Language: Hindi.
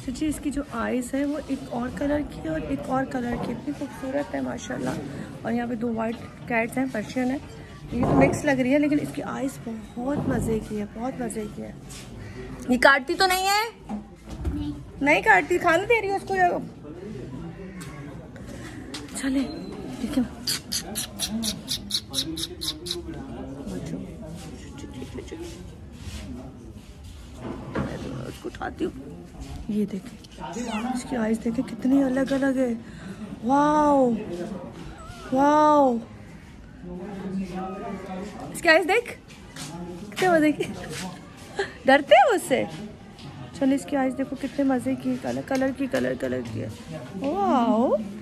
तो जी इसकी जो आईज है वो एक और कलर की और एक और कलर की, इतनी खूबसूरत है माशाल्लाह। और यहाँ पे 2 वाइट कैट्स हैं, पर्शियन है। ये तो मिक्स लग रही है लेकिन इसकी आईज बहुत मज़े की है, बहुत मज़े की है। ये काटती तो नहीं है? नहीं काटती, खाने दे रही है उसको। चले ठीक है, उसको उठाती हूँ। ये देखें इसकी आईज देखें कितनी अलग अलग है। वाओ वाओ, इसकी आईज देख कितने मजे की। डरते हैं उससे। चलो इसकी आईज देखो कितने मजे की, कलर की है। वाओ